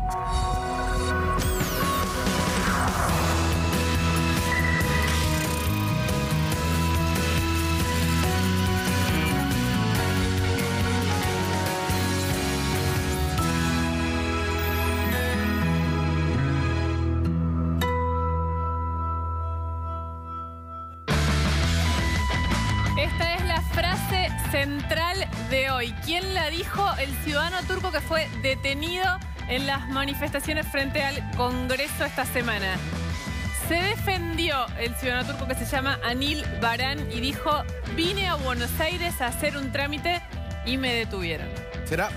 Esta es la frase central de hoy. ¿Quién la dijo? El ciudadano turco que fue detenido en las manifestaciones frente al Congreso esta semana. Se defendió el ciudadano turco que se llama Anil Baran y dijo: vine a Buenos Aires a hacer un trámite y me detuvieron. ¿Será?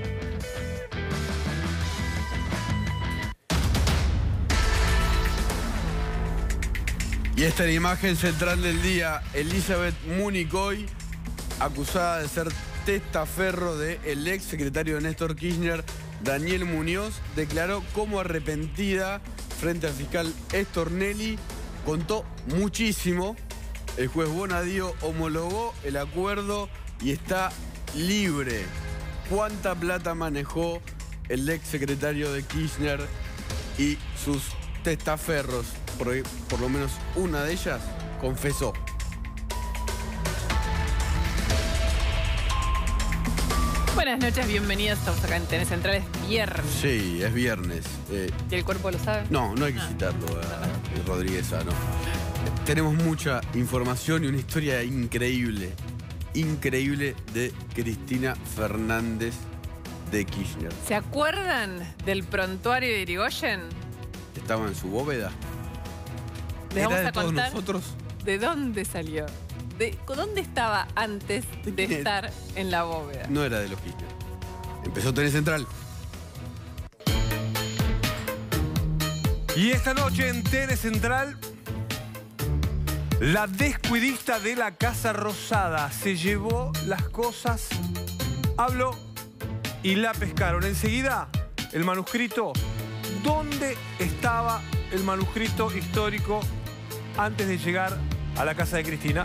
Y esta es la imagen central del día. Elizabeth Municoy, acusada de ser testaferro del ex secretario de Néstor Kirchner, Daniel Muñoz, declaró como arrepentida frente al fiscal Stornelli. Contó muchísimo. El juez Bonadío homologó el acuerdo y está libre. ¿Cuánta plata manejó el ex secretario de Kirchner y sus testaferros? Por lo menos una de ellas confesó. Buenas noches, bienvenidos. Estamos acá en TN Central, es viernes. Sí, es viernes. ¿Y el cuerpo lo sabe? No hay que citarlo a Rodríguez Ano. Tenemos mucha información y una historia increíble. Increíble de Cristina Fernández de Kirchner. ¿Se acuerdan del prontuario de Irigoyen? Estaba en su bóveda. Les vamos ¿Era a de todos contar nosotros? de dónde salió. ¿Dónde estaba antes de estar en la bóveda? No era de los Kirchner. Empezó TN Central. Y esta noche en TN Central, la descuidista de la Casa Rosada se llevó las cosas, habló y la pescaron. Enseguida, el manuscrito. ¿Dónde estaba el manuscrito histórico antes de llegar a la casa de Cristina?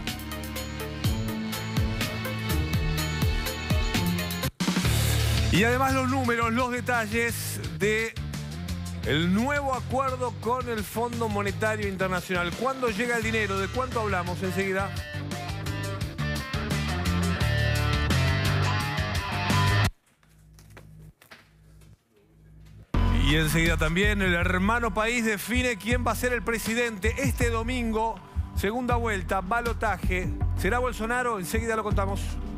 Y además los números, los detalles de el nuevo acuerdo con el Fondo Monetario Internacional. ¿Cuándo llega el dinero? ¿De cuánto hablamos? Enseguida. Y enseguida también el hermano país define quién va a ser el presidente este domingo. Segunda vuelta, balotaje. ¿Será Bolsonaro? Enseguida lo contamos.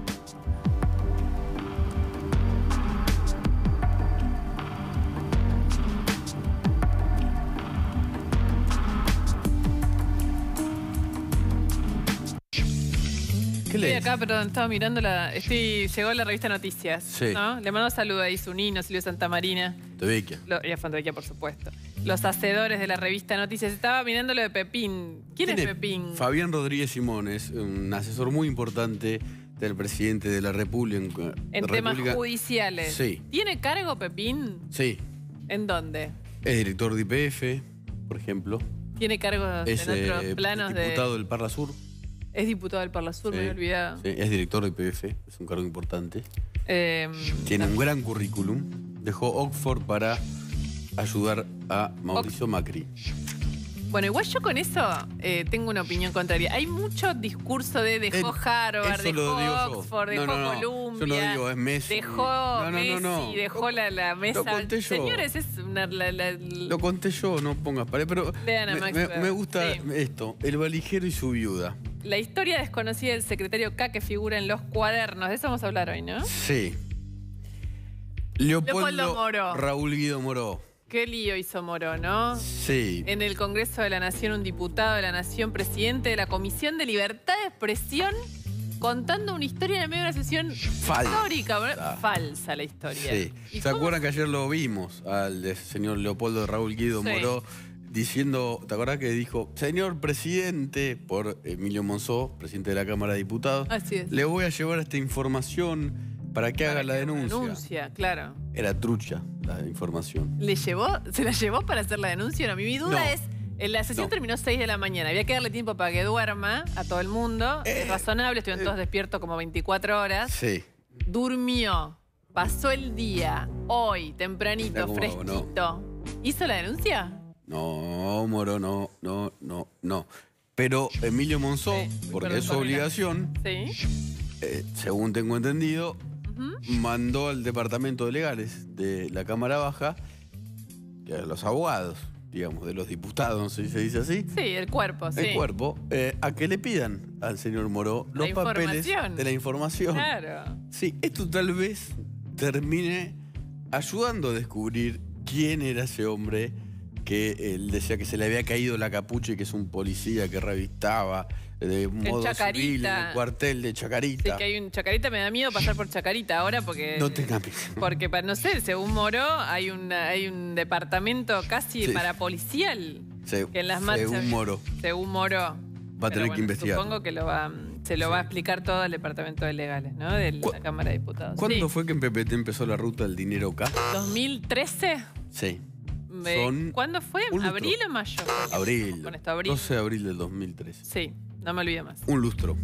Estoy acá, perdón, estaba mirando llegó la revista Noticias. Sí. ¿No? Le mando un saludo a Isunino, Silvio Santamarina. Fontevecchia. Y a Fontevecchia, por supuesto. Los hacedores de la revista Noticias. Estaba mirando lo de Pepín. ¿Quién es Pepín? Fabián Rodríguez Simones, un asesor muy importante del presidente de la República. En temas judiciales. Sí. ¿Tiene cargo Pepín? Sí. ¿En dónde? Es director de YPF, por ejemplo. ¿Tiene cargos Es en otros planos diputado del Parla Sur. Es diputado del Parla Sur, Sí, me había olvidado. Sí, es director de YPF, es un cargo importante. Tiene un gran currículum. Dejó Oxford para ayudar a Mauricio Macri. Bueno, igual yo con eso tengo una opinión contraria. Hay mucho discurso de dejó Harvard, dejó Oxford, dejó Columbia. Yo no digo, es Messi. Dejó Messi, dejó la mesa. Lo conté yo. Señores, es una... Lo conté yo, no pongas pared. Pero me gusta esto, el valijero y su viuda. La historia desconocida del secretario K que figura en los cuadernos. De eso vamos a hablar hoy, ¿no? Sí. Leopoldo Moró. Raúl Guido Moró. Qué lío hizo Moró, ¿no? Sí. En el Congreso de la Nación, un diputado de la Nación, presidente de la Comisión de Libertad de Expresión, contando una historia en el medio de una sesión histórica. Falsa la historia. Sí. ¿Se acuerdan que ayer lo vimos al señor Leopoldo Raúl Guido Moró diciendo, ¿te acordás que dijo, señor presidente, por Emilio Monzó, presidente de la Cámara de Diputados? Así es. Le voy a llevar esta información para que haga la denuncia. Denuncia, claro. Era trucha la información. ¿Se la llevó para hacer la denuncia? No, mi duda es, la sesión terminó 6 de la mañana. Había que darle tiempo para que duerma a todo el mundo. Es razonable, estuvieron todos despiertos como 24 horas. Sí. Durmió. pasó el día, hoy, tempranito, Mira cómo hago, fresquito. ¿Hizo la denuncia? No, Moro, no. Pero Emilio Monzó, Sí, porque perdón, es su Pamela. obligación, Sí. según tengo entendido, mandó al departamento de legales de la Cámara Baja, que a los abogados, digamos, de los diputados, no sé si se dice así, Sí, el cuerpo, sí. el cuerpo, a que le pidan al señor Moró La los papeles información. de la información. Claro. Sí, esto tal vez termine ayudando a descubrir quién era ese hombre que él decía que se le había caído la capucha y que es un policía que revistaba de modo Chacarita. civil en el cuartel de Sí, Chacarita. que hay un Chacarita, me da miedo pasar por Chacarita ahora porque... No te cambies. Porque, no sé, según Moró, hay un departamento casi Sí. parapolicial. Que en las marchas... Según Moro. Según Moró. Va a tener que investigar. Supongo que se lo va a explicar todo el departamento de legales, ¿no? De la Cámara de Diputados. ¿Cuándo Sí. fue que en PPT empezó la ruta del dinero acá? ¿2013? Sí. Son ¿Cuándo fue? un lustro. ¿Abril o mayo? Abril. Con esto, abril. 12 de abril del 2013. Sí, no me olvido más. Un lustro.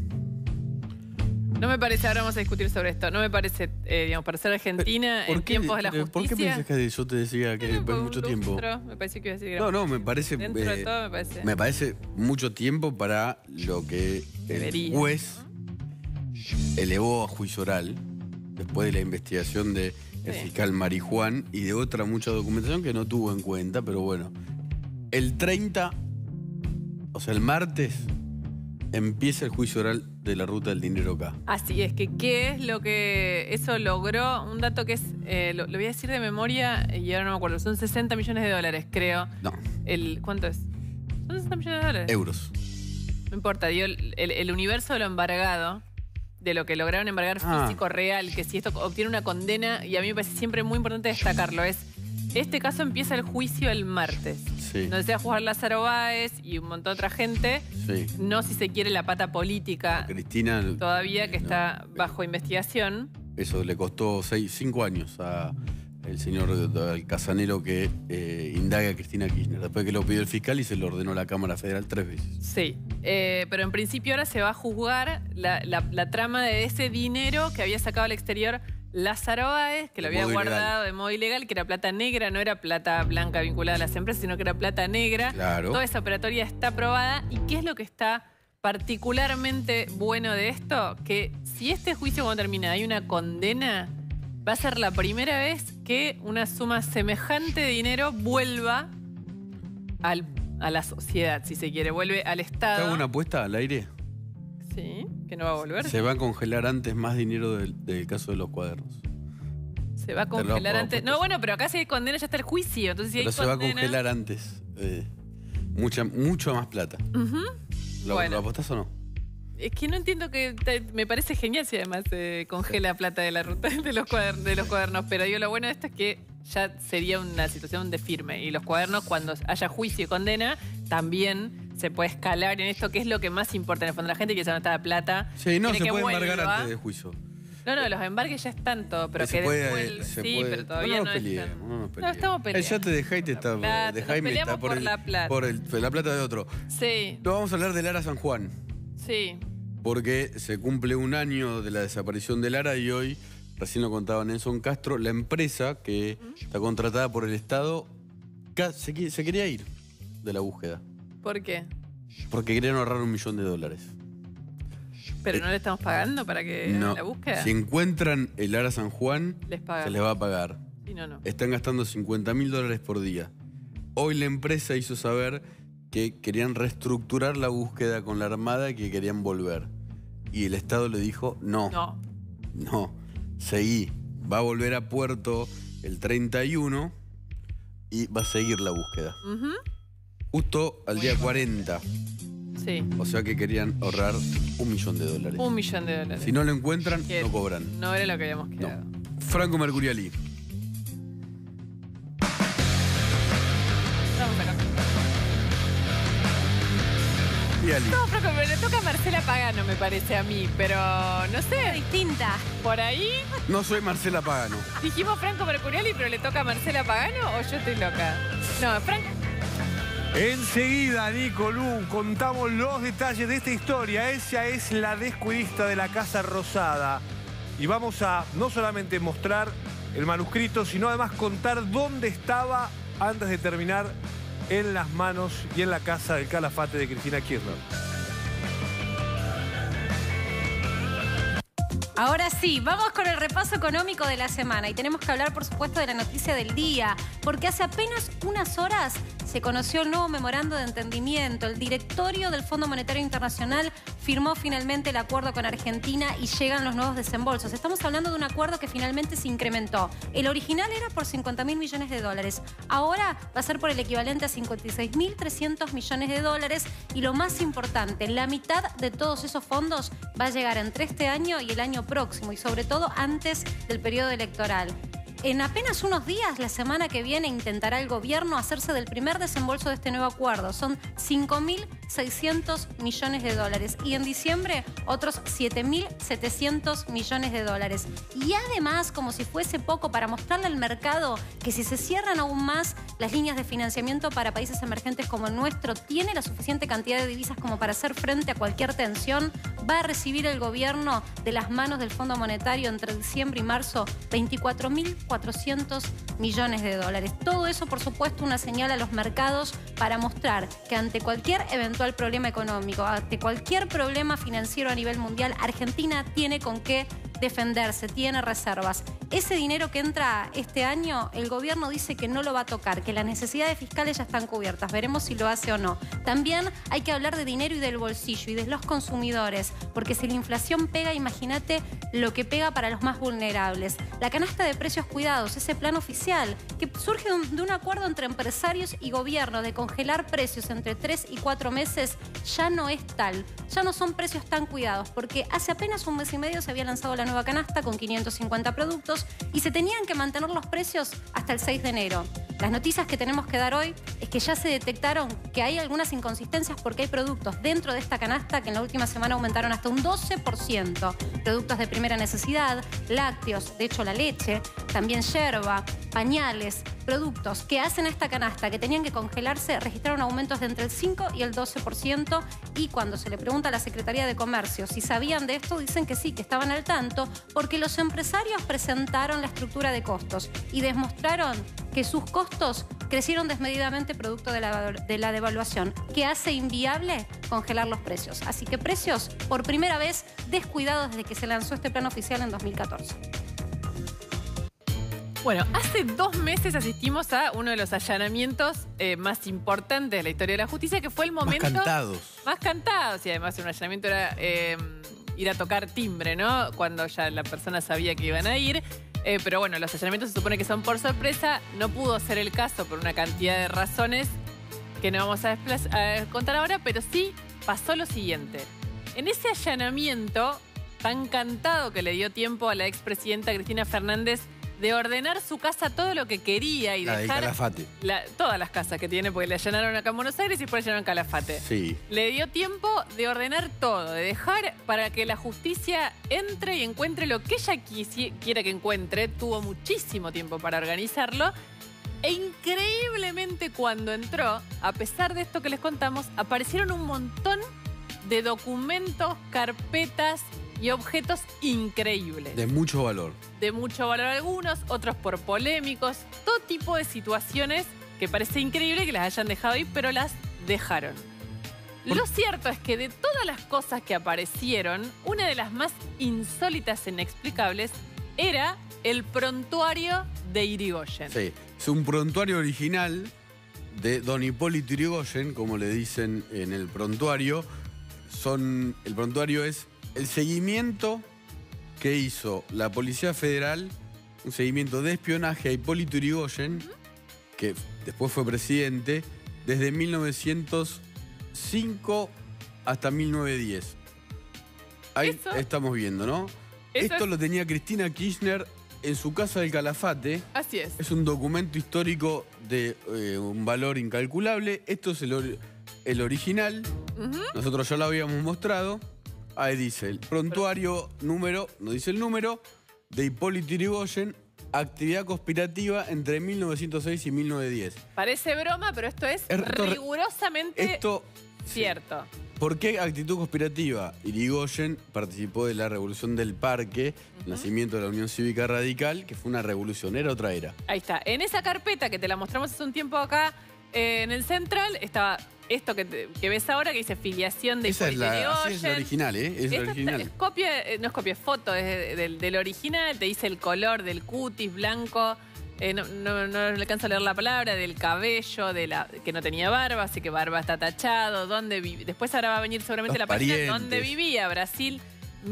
No me parece, ahora vamos a discutir sobre esto, no me parece, digamos, para ser Argentina en tiempos de la justicia... ¿Por qué piensas que yo te decía que Por es un mucho tiempo? lustro, me parece que iba a decir... No, me parece... Dentro de todo me parece... Me parece mucho tiempo para lo que Debería. el juez elevó a juicio oral después de la investigación del fiscal Marijuán y de otra mucha documentación que no tuvo en cuenta, pero bueno. El 30, o sea, el martes, empieza el juicio oral de la ruta del dinero acá. Así es, que qué es lo que eso logró, un dato que es, lo voy a decir de memoria y ahora no me acuerdo, son 60 millones de dólares, creo. No, ¿Cuánto es? Son 60 millones de dólares. euros. No importa, digo, el universo de lo embargado, de lo que lograron embargar físico real, que si esto obtiene una condena, y a mí me parece siempre muy importante destacarlo, es, este caso empieza el juicio el martes. Sí. Donde se va a juzgar Lázaro Báez y un montón de otra gente, Sí. no si se quiere la pata política Cristina... todavía que no, está bajo investigación. Eso le costó 5 años a el señor al Casanelo que indaga a Cristina Kirchner. Después que lo pidió el fiscal y se lo ordenó la Cámara Federal 3 veces. Sí, pero en principio ahora se va a juzgar la trama de ese dinero que había sacado al exterior Lázaro Báez, que lo De había modo guardado de modo ilegal, que era plata negra, no era plata blanca vinculada a las empresas, sino que era plata negra. Claro. Toda esa operatoria está aprobada. ¿Y qué es lo que está particularmente bueno de esto? Que si este juicio cuando termina hay una condena, va a ser la primera vez que una suma semejante de dinero vuelva a la sociedad, si se quiere, vuelve al ¿Te Estado. hago una apuesta al aire? Sí, que no va a volver. Se va a congelar antes más dinero del caso de los cuadernos. Se va a Te lo congelar puedo antes. apostar. No, bueno, pero acá si hay condena ya está el juicio. Entonces si Pero hay se va a condena... congelar antes. Mucho más plata. ¿Lo Bueno. apostás o no? Es que no entiendo me parece genial si además congela plata de la ruta de los cuadernos, pero digo, lo bueno de esto es que ya sería una situación de firme. Y los cuadernos, cuando haya juicio y condena, también se puede escalar en esto, que es lo que más importa en el fondo. La gente quiere saber dónde está la plata. Sí, no, quiere se que puede embargar vuelva. antes del juicio. No, los embarques ya están todo, pero que después... Sí, pero todavía no nos peleemos, están. no nos No, peleemos. estamos peleando. Ya te dejá y te está... plata, dejá y nos me está peleamos por la plata. la plata de otro. Sí, No, vamos a hablar de Lara San Juan. sí. Porque se cumple un año de la desaparición de Lara y hoy, recién lo contaba Nelson Castro, la empresa que está contratada por el Estado se quería ir de la búsqueda. ¿Por qué? Porque querían ahorrar $1 millón. ¿Pero no le estamos pagando para que hagan No, la búsqueda? si encuentran el Lara San Juan, Les pagan. se les va a pagar. Sí, no. Están gastando $50.000 por día. Hoy la empresa hizo saber que querían reestructurar la búsqueda con la Armada y que querían volver. Y el Estado le dijo, no, seguí. Va a volver a puerto el 31 y va a seguir la búsqueda. Ujú. Justo al día 40. Sí, O sea que querían ahorrar $1 millón. $1 millón. Si no lo encuentran, Que no cobran. No era lo que habíamos No. quedado. Franco Mercuriali. Vamos acá. Mercuriali. No, Franco, pero le toca a Marcela Pagano, me parece a mí. Pero no sé, Distinta. por ahí No soy Marcela Pagano. dijimos Franco Mercuriali, pero le toca a Marcela Pagano o yo estoy loca. No, Franco. Enseguida, Nicolú, contamos los detalles de esta historia. Ella es la descuidista de la Casa Rosada. Y vamos a no solamente mostrar el manuscrito, sino además contar dónde estaba antes de terminar en las manos y en la casa del Calafate de Cristina Kirchner. Ahora sí, vamos con el repaso económico de la semana y tenemos que hablar, por supuesto, de la noticia del día, porque hace apenas unas horas se conoció el nuevo memorando de entendimiento. El directorio del Fondo Monetario Internacional firmó finalmente el acuerdo con Argentina y llegan los nuevos desembolsos. Estamos hablando de un acuerdo que finalmente se incrementó. El original era por 50.000 millones de dólares. Ahora va a ser por el equivalente a 56.300 millones de dólares. Y lo más importante, la mitad de todos esos fondos va a llegar entre este año y el año próximo, y sobre todo antes del periodo electoral. En apenas unos días, la semana que viene, intentará el gobierno hacerse del primer desembolso de este nuevo acuerdo. Son 5.600 millones de dólares. Y en diciembre, otros 7.700 millones de dólares. Y además, como si fuese poco, para mostrarle al mercado que si se cierran aún más las líneas de financiamiento para países emergentes como el nuestro, tiene la suficiente cantidad de divisas como para hacer frente a cualquier tensión, va a recibir el gobierno de las manos del Fondo Monetario entre diciembre y marzo 24.400 millones de dólares. Todo eso, por supuesto, una señal a los mercados para mostrar que ante cualquier eventual problema económico, ante cualquier problema financiero a nivel mundial, Argentina tiene con qué defenderse, tiene reservas. Ese dinero que entra este año, el gobierno dice que no lo va a tocar, que las necesidades fiscales ya están cubiertas. Veremos si lo hace o no. También hay que hablar de dinero y del bolsillo y de los consumidores, porque si la inflación pega, imagínate lo que pega para los más vulnerables. La canasta de precios cuidados, ese plan oficial que surge de un acuerdo entre empresarios y gobierno de congelar precios entre 3 y 4 meses, ya no es tal. Ya no son precios tan cuidados, porque hace apenas un mes y medio se había lanzado la nueva canasta con 550 productos y se tenían que mantener los precios hasta el 6 de enero. Las noticias que tenemos que dar hoy es que ya se detectaron que hay algunas inconsistencias porque hay productos dentro de esta canasta que en la última semana aumentaron hasta un 12%. Productos de primera necesidad, lácteos, de hecho la leche, también yerba, pañales, productos que hacen esta canasta que tenían que congelarse registraron aumentos de entre el 5 y el 12%, y cuando se le pregunta a la Secretaría de Comercio si sabían de esto, dicen que sí, que estaban al tanto, porque los empresarios presentaron la estructura de costos y demostraron que sus costos crecieron desmedidamente producto de la devaluación, que hace inviable congelar los precios. Así que precios, por primera vez, descuidados desde que se lanzó este plan oficial en 2014. Bueno, hace 2 meses asistimos a uno de los allanamientos más importantes de la historia de la justicia, que fue el momento... Más cantados. Y además un allanamiento era ir a tocar timbre, ¿no? Cuando ya la persona sabía que iban a ir. Pero bueno, los allanamientos se supone que son por sorpresa. No pudo ser el caso por una cantidad de razones que no vamos a contar ahora, pero sí pasó lo siguiente. En ese allanamiento tan cantado que le dio tiempo a la expresidenta Cristina Fernández de ordenar su casa todo lo que quería y dejar... Calafate. Todas las casas que tiene, porque le allanaron acá en Buenos Aires y después le allanaron Calafate. Sí. Le dio tiempo de ordenar todo, de dejar para que la justicia entre y encuentre lo que ella quiera que encuentre. Tuvo muchísimo tiempo para organizarlo. E increíblemente cuando entró, a pesar de esto que les contamos, aparecieron un montón de documentos, carpetas y objetos increíbles. De mucho valor. De mucho valor algunos, otros por polémicos. Todo tipo de situaciones que parece increíble que las hayan dejado ahí, pero las dejaron. Lo cierto es que de todas las cosas que aparecieron, una de las más insólitas e inexplicables era el prontuario de Irigoyen. Sí, es un prontuario original de don Hipólito Yrigoyen, como le dicen en el prontuario. El prontuario es el seguimiento que hizo la Policía Federal, un seguimiento de espionaje a Hipólito Yrigoyen, que después fue presidente, desde 1905 hasta 1910. Ahí estamos viendo, ¿no? Esto lo tenía Cristina Kirchner en su casa del Calafate. Así es. Es un documento histórico de un valor incalculable. Esto es el original. Nosotros ya lo habíamos mostrado. Ahí dice el prontuario número, no dice el número, de Hipólito Yrigoyen, actividad conspirativa entre 1906 y 1910. Parece broma, pero esto es rigurosamente cierto. ¿Por qué actitud conspirativa? Irigoyen participó de la Revolución del Parque, nacimiento de la Unión Cívica Radical, que fue una revolución, era otra era. Ahí está. En esa carpeta que te la mostramos hace un tiempo acá, en el Central, estaba esto que ves ahora, que dice filiación de Esa es Hipólito la, así Yrigoyen. es la original, ¿eh? Es la Esto original. es copia, no es copia, es foto del original, te dice el color del cutis blanco, no le alcanzo a leer la palabra, del cabello, que no tenía barba, así que barba está tachado, después ahora va a venir seguramente Los la página parientes. donde vivía, Brasil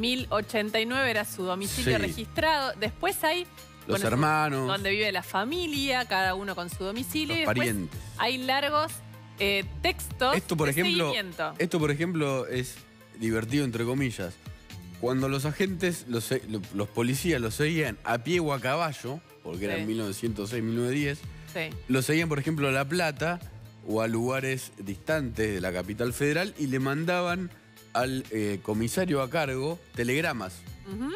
1089 era su domicilio Sí. registrado, después hay... Los hermanos. Donde vive la familia, cada uno con su domicilio. Los y después parientes. hay largos textos Esto, por de ejemplo, seguimiento. esto, por ejemplo, es divertido, entre comillas. Cuando los agentes, los policías los seguían a pie o a caballo, porque era Sí. en 1906, 1910, Sí. los seguían, por ejemplo, a La Plata o a lugares distantes de la capital federal y le mandaban al comisario a cargo telegramas. Ujú.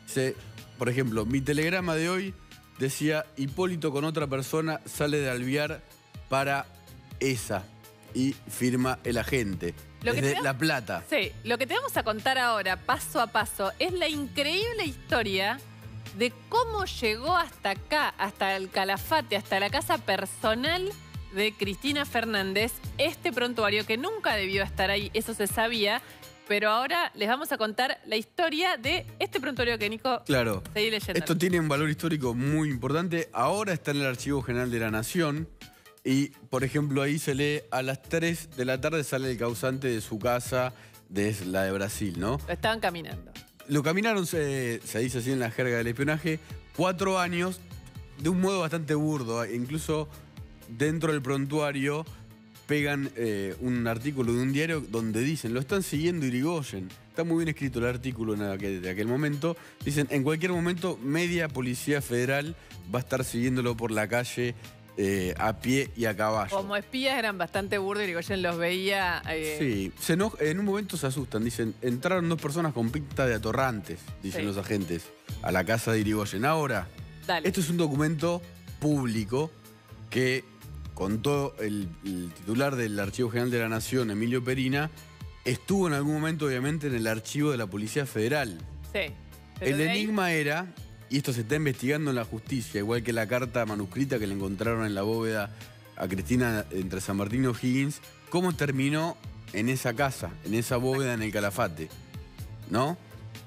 Por ejemplo, mi telegrama de hoy decía: Hipólito con otra persona sale de Alvear para esa. Y firma el agente. Lo que Desde te da- La Plata. Sí, lo que te vamos a contar ahora, paso a paso, es la increíble historia de cómo llegó hasta acá, hasta el Calafate, hasta la casa personal de Cristina Fernández, este prontuario que nunca debió estar ahí, eso se sabía, pero ahora les vamos a contar la historia de este prontuario que Nico Claro. seguí leyendo. Esto tiene un valor histórico muy importante. Ahora está en el Archivo General de la Nación. Y, por ejemplo, ahí se lee: a las 3 de la tarde sale el causante de su casa, de la de Brasil, ¿no? Lo estaban caminando. Lo caminaron, se dice así en la jerga del espionaje, 4 años, de un modo bastante burdo. Incluso dentro del prontuario pegan un artículo de un diario donde dicen: lo están siguiendo Irigoyen. Está muy bien escrito el artículo de aquel momento. Dicen: en cualquier momento, media policía federal va a estar siguiéndolo por la calle a pie y a caballo. Como espías eran bastante burdos y Irigoyen los veía. Sí, en un momento se asustan. Dicen: entraron 2 personas con pinta de atorrantes, dicen Sí. los agentes, a la casa de Irigoyen. Ahora, Dale. esto es un documento público que contó el titular del Archivo General de la Nación, Emilio Perina. Estuvo en algún momento, obviamente, en el archivo de la Policía Federal. Sí. Pero El de ahí- enigma era, y esto se está investigando en la justicia, igual que la carta manuscrita que le encontraron en la bóveda a Cristina entre San Martín y O'Higgins, cómo terminó en esa casa, en esa bóveda en el Calafate. ¿No?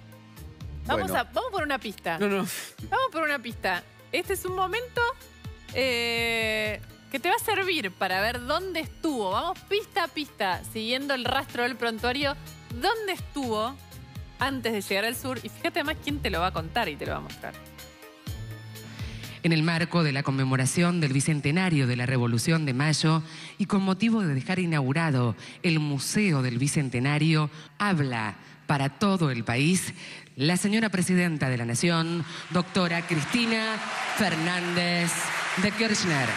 Vamos Bueno. por una pista. No, no. Vamos por una pista. Este es un momento que te va a servir para ver dónde estuvo. Vamos pista a pista, siguiendo el rastro del prontuario. ¿Dónde estuvo antes de llegar al sur? Y fíjate además quién te lo va a contar y te lo va a mostrar. En el marco de la conmemoración del Bicentenario de la Revolución de Mayo y con motivo de dejar inaugurado el Museo del Bicentenario, habla para todo el país la señora Presidenta de la Nación, doctora Cristina Fernández de Kirchner.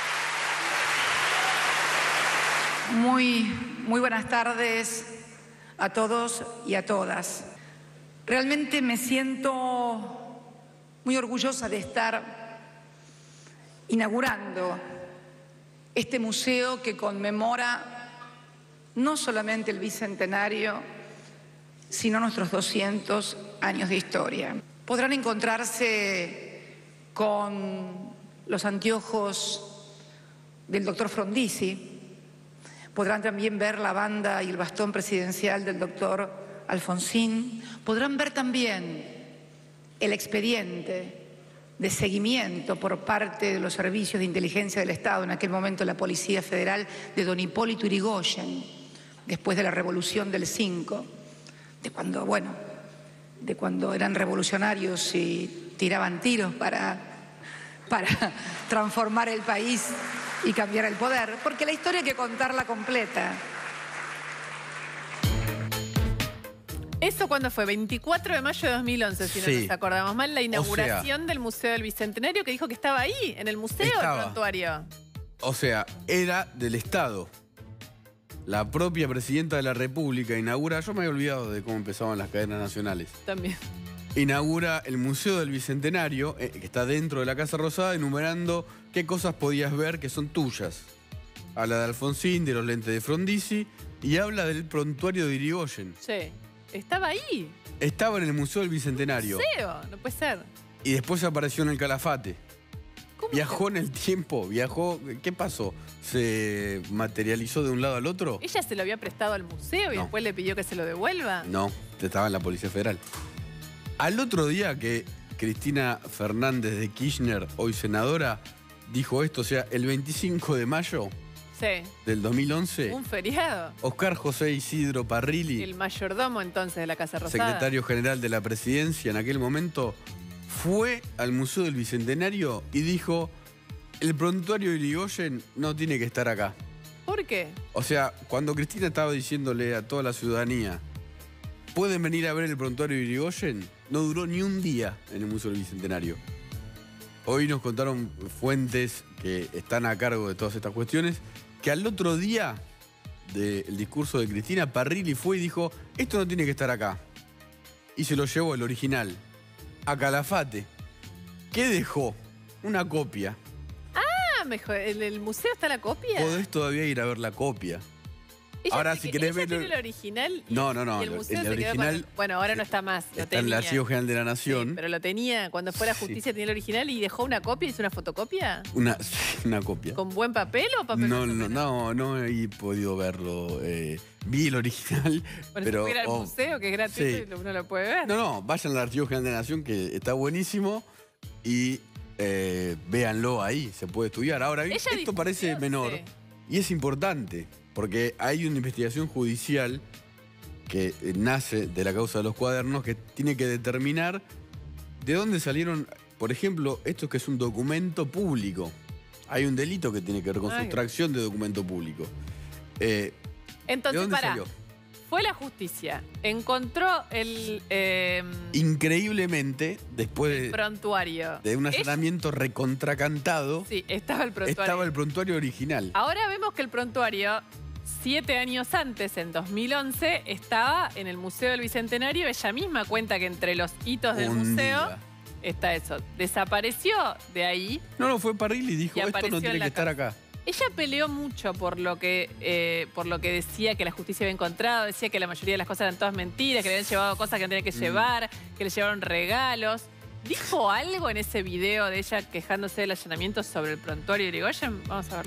Muy buenas tardes a todos y a todas. Realmente me siento muy orgullosa de estar inaugurando este museo que conmemora no solamente el Bicentenario, sino nuestros 200 años de historia. Podrán encontrarse con los anteojos del doctor Frondizi. Podrán también ver la banda y el bastón presidencial del doctor Alfonsín. Podrán ver también el expediente de seguimiento por parte de los servicios de inteligencia del Estado, en aquel momento la Policía Federal, de don Hipólito Yrigoyen, después de la Revolución del 5, de cuando eran revolucionarios y tiraban tiros para transformar el país y cambiar el poder, porque la historia hay que contarla completa. ¿Eso cuándo fue? 24 de mayo de 2011, si no Sí. nos acordamos mal, la inauguración del Museo del Bicentenario, que dijo que estaba ahí, en el museo, Estaba. el prontuario. O sea, era del Estado. La propia Presidenta de la República inaugura, yo me había olvidado de cómo empezaban las cadenas nacionales, También. inaugura el Museo del Bicentenario, que está dentro de la Casa Rosada, enumerando qué cosas podías ver que son tuyas. habla de Alfonsín, de los lentes de Frondizi y habla del prontuario de Irigoyen. Sí. Estaba ahí. Estaba en el Museo del Bicentenario. Museo, no puede ser. Y después apareció en el Calafate. ¿Cómo Viajó en el tiempo, viajó. ¿Qué pasó? ¿Se materializó de un lado al otro? ¿Ella se lo había prestado al museo y No. después le pidió que se lo devuelva? No, estaba en la Policía Federal. Al otro día que Cristina Fernández de Kirchner, hoy senadora, dijo esto, o sea, el 25 de mayo Sí. del 2011, Un feriado. Oscar José Isidro Parrilli, El mayordomo entonces de la Casa Rosada. secretario general de la Presidencia en aquel momento, fue al Museo del Bicentenario y dijo, el prontuario de Irigoyen no tiene que estar acá. ¿Por qué? O sea, cuando Cristina estaba diciéndole a toda la ciudadanía, pueden venir a ver el prontuario de Irigoyen, no duró ni un día en el Museo del Bicentenario. Hoy nos contaron fuentes que están a cargo de todas estas cuestiones, que al otro día del discurso de Cristina, Parrilli fue y dijo, esto no tiene que estar acá. Y se lo llevó el original a Calafate. ¿Qué dejó? Una copia. Ah, mejor. ¿En el museo está la copia? Podés todavía ir a ver la copia. Ella Ahora, se- si querés ella ver- tiene el original. Y, No, y el museo el se quedó original con- Bueno, ahora no está más. Lo está en el tenía. Archivo General de la Sí, Nación. pero lo tenía. Cuando fue a la Sí. justicia tenía el original y dejó una copia, hizo una fotocopia. Una copia. ¿Con buen papel o papel? No, más o no, menos? no he podido verlo. Vi el original, Bueno, pero... si fuera al oh, museo, que es gratuito, sí. y uno lo puede ver. no, vayan al Archivo General de la Nación, que está buenísimo, y véanlo ahí, se puede estudiar. Ahora, Ella esto discutió, parece menor, sí. y es importante, porque hay una investigación judicial que nace de la causa de los cuadernos, que tiene que determinar de dónde salieron, por ejemplo, esto que es un documento público. Hay un delito que tiene que ver con Ay. sustracción de documento público. ¿De Entonces, dónde pará. salió? Fue la justicia. Encontró el Increíblemente, después prontuario. de un Ella- allanamiento recontracantado, Sí, estaba el prontuario. estaba el prontuario original. Ahora vemos que el prontuario, 7 años antes, en 2011, estaba en el Museo del Bicentenario. Ella misma cuenta que entre los hitos del Un museo día. está eso. Desapareció de ahí. No, fue Parrilli y dijo, Y esto apareció no tiene en la que estar casa. acá. Ella peleó mucho por lo que decía que la justicia había encontrado, decía que la mayoría de las cosas eran todas mentiras, que le habían llevado cosas que no tenían que llevar, que le llevaron regalos. ¿Dijo algo en ese video de ella quejándose del allanamiento sobre el prontuario de Irigoyen? Vamos a verlo.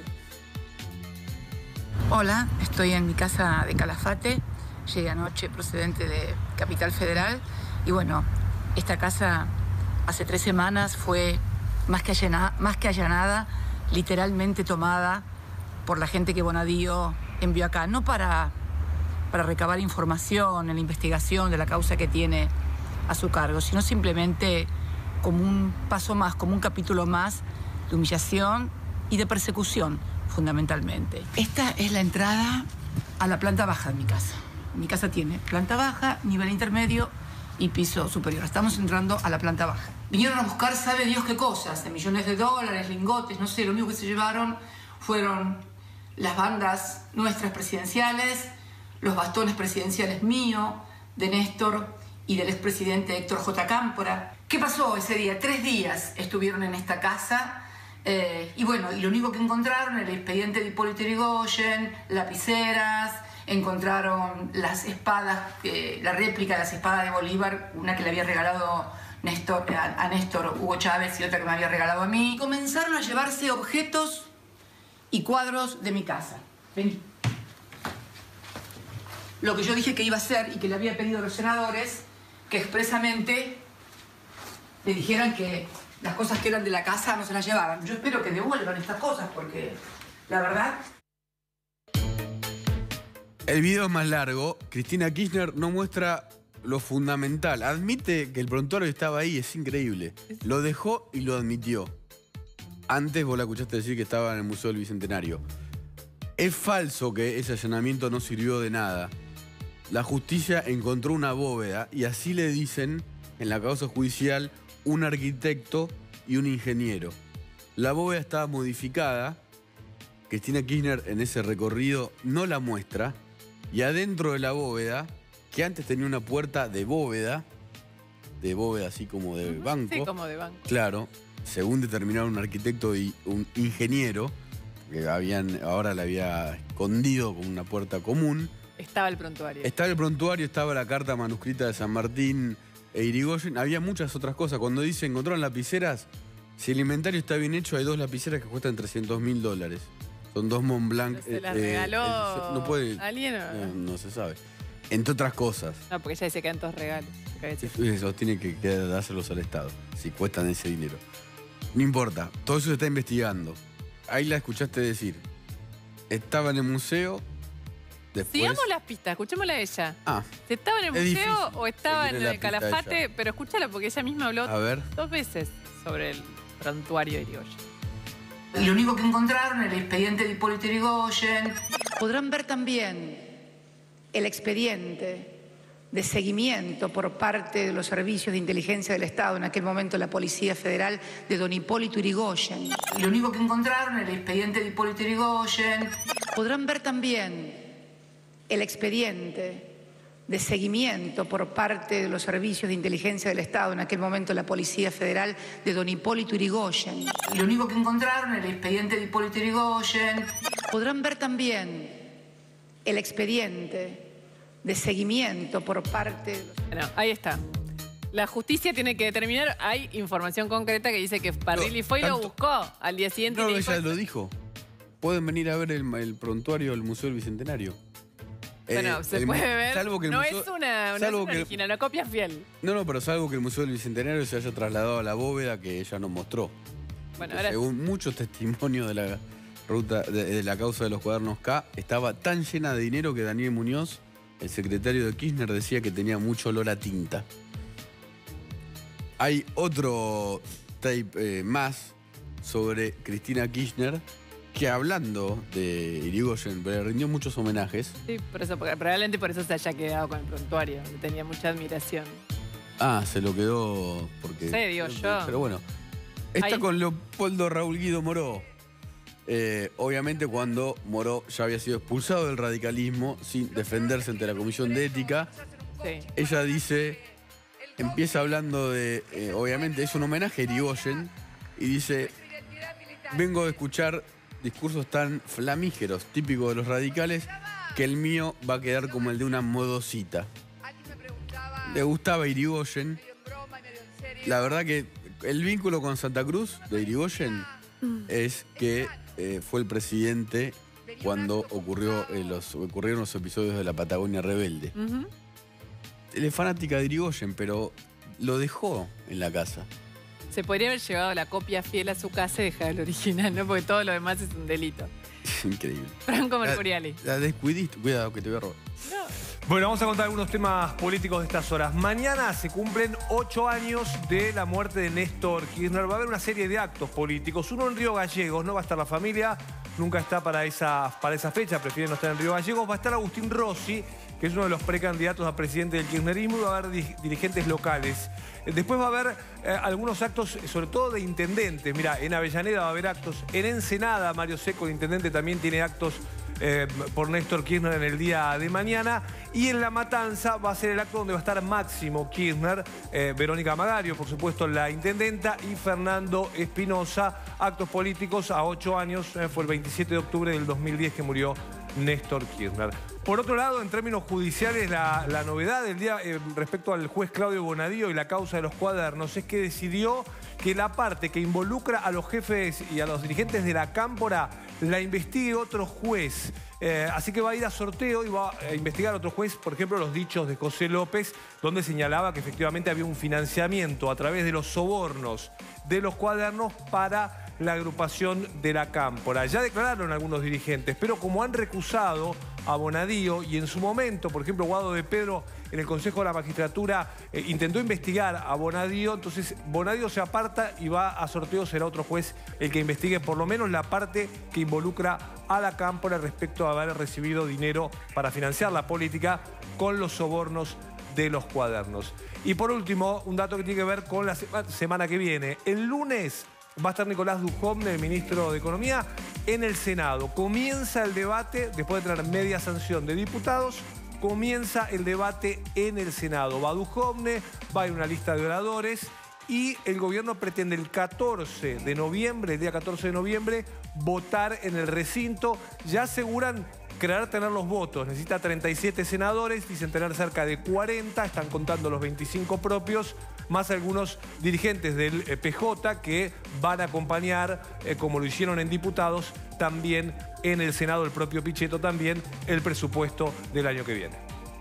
Hola, estoy en mi casa de Calafate. Llegué anoche procedente de Capital Federal. Y bueno, esta casa hace 3 semanas fue más que allanada, literalmente tomada por la gente que Bonadío envió acá. No para recabar información en la investigación de la causa que tiene a su cargo, sino simplemente como un paso más, como un capítulo más de humillación y de persecución, fundamentalmente. Esta es la entrada a la planta baja de mi casa. Mi casa tiene planta baja, nivel intermedio y piso superior. Estamos entrando a la planta baja. Vinieron a buscar, sabe Dios qué cosas, de millones de dólares, lingotes, no sé, lo único que se llevaron fueron las bandas nuestras presidenciales, los bastones presidenciales míos, de Néstor y del expresidente Héctor J. Cámpora. ¿Qué pasó ese día? 3 días estuvieron en esta casa. Y bueno, y lo único que encontraron, el expediente de Hipólito Yrigoyen, lapiceras, encontraron las espadas, la réplica de las espadas de Bolívar, una que le había regalado a Néstor Hugo Chávez y otra que me había regalado a mí. Comenzaron a llevarse objetos y cuadros de mi casa. Vení. Lo que yo dije que iba a hacer y que le había pedido a los senadores, que expresamente le dijeran que las cosas que eran de la casa no se las llevaran. Yo espero que devuelvan estas cosas porque, la verdad... El video es más largo. Cristina Kirchner no muestra lo fundamental. Admite que el prontuario estaba ahí, es increíble. Lo dejó y lo admitió. Antes vos la escuchaste decir que estaba en el Museo del Bicentenario. Es falso que ese allanamiento no sirvió de nada. La justicia encontró una bóveda y así le dicen en la causa judicial un arquitecto y un ingeniero. La bóveda estaba modificada. Cristina Kirchner en ese recorrido no la muestra. Y adentro de la bóveda, que antes tenía una puerta de bóveda así como de banco. Sí, como de banco. Claro, según determinaron un arquitecto y un ingeniero, que ahora la había escondido con una puerta común. Estaba el prontuario. Estaba el prontuario, estaba la carta manuscrita de San Martín e Irigoyen. Había muchas otras cosas. Cuando dice encontraron lapiceras, si el inventario está bien hecho, hay 2 lapiceras que cuestan $300.000. Son 2 Montblanc. ¿Se las regaló no puede, alguien o no? No se sabe. Entre otras cosas. No, porque ya dice que eran todos regalos. Eso tiene que dárselos al Estado, si cuestan ese dinero. No importa, todo eso se está investigando. Ahí la escuchaste decir. Estaba en el museo. Después... Sigamos las pistas, escuchémosla a ella. ¿Estaba en el museo difícil o estaba en el Calafate? Ella. Pero escúchala porque ella misma habló A ver. 2 veces sobre el prontuario de Irigoyen. Lo único que encontraron en el expediente de Hipólito Yrigoyen. Podrán ver también el expediente de seguimiento por parte de los servicios de inteligencia del Estado, en aquel momento la Policía Federal, de don Hipólito Yrigoyen. Lo único que encontraron en el expediente de Hipólito Yrigoyen. Podrán ver también el expediente de seguimiento por parte de los servicios de inteligencia del Estado, en aquel momento la Policía Federal, de don Hipólito Yrigoyen. Lo único que encontraron en el expediente de Hipólito Yrigoyen. Podrán ver también el expediente de seguimiento por parte de los... Bueno, ahí está. La justicia tiene que determinar, hay información concreta que dice que Parrilli fue y lo buscó al día siguiente. No, y le dijo, ella lo dijo. Pueden venir a ver el prontuario del Museo del Bicentenario. Bueno, se puede ver. Salvo que el no museo, es una original, una copia fiel. No, pero salvo que el Museo del Bicentenario se haya trasladado a la bóveda que ella nos mostró. Bueno, Porque ahora... según muchos testimonios de la ruta de la causa de los cuadernos K, estaba tan llena de dinero que Daniel Muñoz, el secretario de Kirchner, decía que tenía mucho olor a tinta. Hay otro tape más sobre Cristina Kirchner, que hablando de Irigoyen, le rindió muchos homenajes. Sí, probablemente por eso se haya quedado con el prontuario. Le tenía mucha admiración. Se lo quedó porque... Sí, digo yo. Pero bueno, está con Leopoldo Raúl Guido Moró. Obviamente cuando Moró ya había sido expulsado del radicalismo sin defenderse ante la Comisión de Ética, ella dice, empieza hablando de, obviamente es un homenaje a Irigoyen, y dice, vengo de escuchar discursos tan flamígeros, típicos de los radicales, que el mío va a quedar como el de una modosita. Le gustaba Irigoyen. La verdad que el vínculo con Santa Cruz de Irigoyen es que fue el presidente cuando ocurrieron los episodios de la Patagonia Rebelde. Él es fanática de Irigoyen, pero lo dejó en la casa. Se podría haber llevado la copia fiel a su casa y dejar el original, ¿no? Porque todo lo demás es un delito. Increíble. Franco Mercuriali. La descuidiste. Cuidado que te voy a robar. Bueno, vamos a contar algunos temas políticos de estas horas. Mañana se cumplen 8 años de la muerte de Néstor Kirchner. Va a haber una serie de actos políticos. Uno en Río Gallegos, no va a estar la familia, nunca está para esa fecha, prefiere no estar en Río Gallegos. Va a estar Agustín Rossi, que es uno de los precandidatos a presidente del kirchnerismo, y va a haber dirigentes locales. Después va a haber algunos actos, sobre todo de intendentes. Mira, en Avellaneda va a haber actos. En Ensenada, Mario Seco, el intendente, también tiene actos por Néstor Kirchner en el día de mañana. Y en La Matanza va a ser el acto donde va a estar Máximo Kirchner, Verónica Magario, por supuesto, la intendenta, y Fernando Espinosa. Actos políticos a 8 años, fue el 27 de octubre del 2010 que murió Néstor Kirchner. Por otro lado, en términos judiciales, la novedad del día respecto al juez Claudio Bonadío y la causa de los cuadernos es que decidió que la parte que involucra a los jefes y a los dirigentes de la Cámpora la investigue otro juez. Así que va a ir a sorteo y va a investigar otro juez, por ejemplo, los dichos de José López, donde señalaba que efectivamente había un financiamiento a través de los sobornos de los cuadernos para la agrupación de la Cámpora. Ya declararon algunos dirigentes, pero como han recusado a Bonadío, y en su momento, por ejemplo, Guado de Pedro en el Consejo de la Magistratura intentó investigar a Bonadío, entonces Bonadío se aparta y va a sorteo, será otro juez el que investigue por lo menos la parte que involucra a la Cámpora respecto a haber recibido dinero para financiar la política con los sobornos de los cuadernos. Y por último, un dato que tiene que ver con la semana que viene. El lunes va a estar Nicolás Dujovne, el ministro de Economía, en el Senado. Comienza el debate, después de tener media sanción de diputados, comienza el debate en el Senado. Va Dujovne, va a ir una lista de oradores y el gobierno pretende el 14 de noviembre, el día 14 de noviembre, votar en el recinto. Ya aseguran tener los votos. Necesita 37 senadores, dicen tener cerca de 40, están contando los 25 propios, más algunos dirigentes del PJ que van a acompañar, como lo hicieron en diputados, también en el Senado, el propio Pichetto también, el presupuesto del año que viene.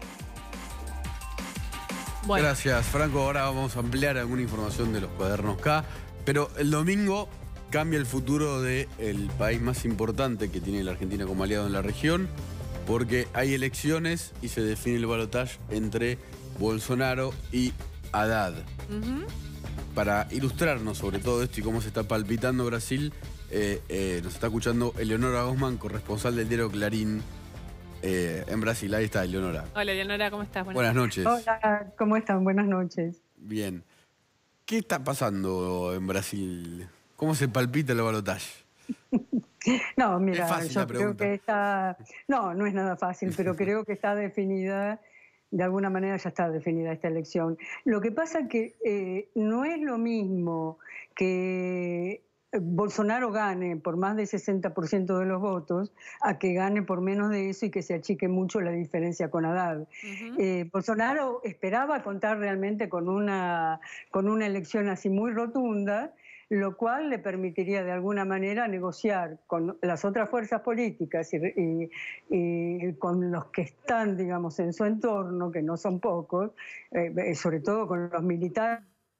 Bueno. Gracias, Franco. Ahora vamos a ampliar alguna información de los cuadernos K. Pero el domingo cambia el futuro del país más importante que tiene la Argentina como aliado en la región, porque hay elecciones y se define el balotaje entre Bolsonaro y Haddad. Para ilustrarnos sobre todo esto y cómo se está palpitando Brasil, nos está escuchando Eleonora Guzmán, corresponsal del diario Clarín en Brasil. Ahí está, Eleonora. Hola, Eleonora, ¿cómo estás? Buenas noches. Hola, ¿cómo están? Buenas noches. Bien. ¿Qué está pasando en Brasil? ¿Cómo se palpita el balotaje? No, mira, Es fácil yo la creo pregunta. que está... No, no es nada fácil, pero creo que está definida, de alguna manera ya está definida esta elección. Lo que pasa que no es lo mismo que Bolsonaro gane por más del 60% de los votos a que gane por menos de eso y que se achique mucho la diferencia con Haddad. Bolsonaro esperaba contar realmente con una elección así muy rotunda, lo cual le permitiría de alguna manera negociar con las otras fuerzas políticas y con los que están, digamos, en su entorno, que no son pocos, sobre todo con los militares.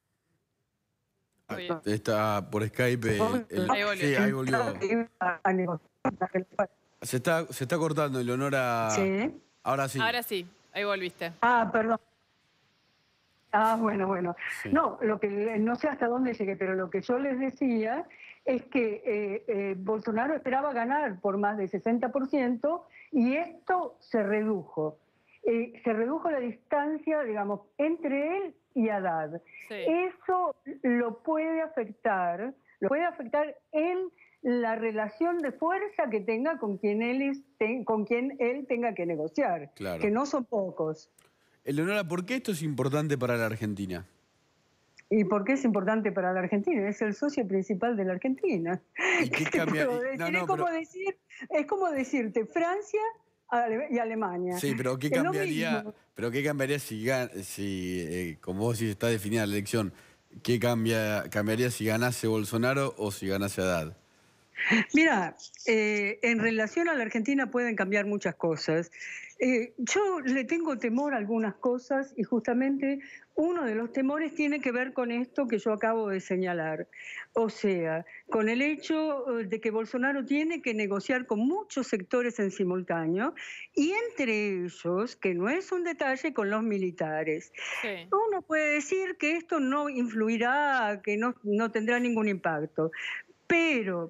Está por Skype. Ahí volvió. Sí, ahí volvió. A negociar. Se está cortando, Eleonora. Sí. Ahora sí. Ahora sí, ahí volviste. Ah, perdón. Ah, bueno. Sí. No, no sé hasta dónde llegué, pero lo que yo les decía es que Bolsonaro esperaba ganar por más del 60% y esto se redujo. Se redujo la distancia, digamos, entre él y Haddad. Sí. Eso lo puede afectar en la relación de fuerza que tenga con quien él tenga que negociar, Claro. que no son pocos. Eleonora, ¿por qué esto es importante para la Argentina? ¿Y por qué es importante para la Argentina? Es el socio principal de la Argentina. ¿Y qué cambia? Es como decirte Francia y Alemania. Sí, pero ¿qué Es lo cambiaría? mismo. Pero ¿qué cambiaría si como vos decís, está definida la elección? ¿Qué cambiaría si ganase Bolsonaro o si ganase Haddad? Mira, en relación a la Argentina pueden cambiar muchas cosas. Yo le tengo temor a algunas cosas y justamente uno de los temores tiene que ver con esto que yo acabo de señalar. O sea, con el hecho de que Bolsonaro tiene que negociar con muchos sectores en simultáneo y entre ellos, que no es un detalle, con los militares. Sí. Uno puede decir que esto no influirá, que no tendrá ningún impacto. Pero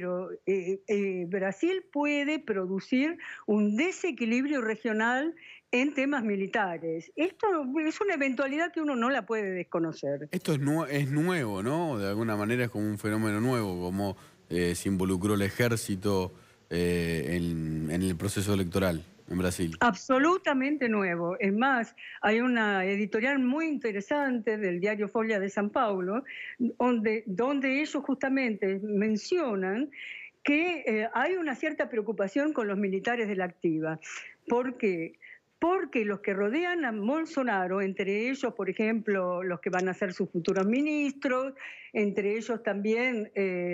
Brasil puede producir un desequilibrio regional en temas militares. Esto es una eventualidad que uno no la puede desconocer. Esto es nuevo, ¿no? De alguna manera es como un fenómeno nuevo, como se involucró el ejército en el proceso electoral en Brasil. Absolutamente nuevo. Es más, hay una editorial muy interesante del diario Folha de São Paulo, donde ellos justamente mencionan que hay una cierta preocupación con los militares de la activa. ¿Por qué? Porque los que rodean a Bolsonaro, entre ellos, por ejemplo, los que van a ser sus futuros ministros, entre ellos también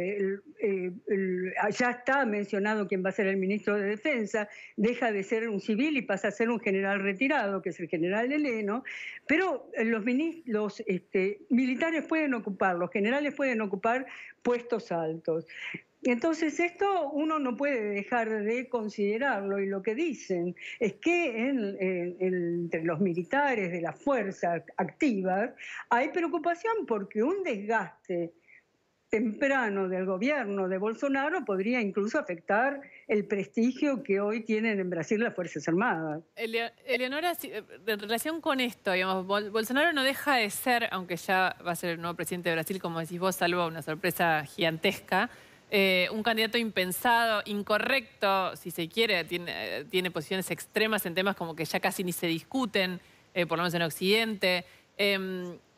ya está mencionado quién va a ser el ministro de Defensa, deja de ser un civil y pasa a ser un general retirado, que es el general Heleno, pero los militares pueden ocupar, los generales pueden ocupar puestos altos. Entonces esto uno no puede dejar de considerarlo y lo que dicen es que entre los militares de las fuerzas activas hay preocupación porque un desgaste temprano del gobierno de Bolsonaro podría incluso afectar el prestigio que hoy tienen en Brasil las Fuerzas Armadas. Eleonora, en relación con esto, digamos, Bolsonaro no deja de ser, aunque ya va a ser el nuevo presidente de Brasil, como decís vos, salvo una sorpresa gigantesca, un candidato impensado, incorrecto, si se quiere, tiene posiciones extremas en temas como que ya casi ni se discuten, por lo menos en Occidente.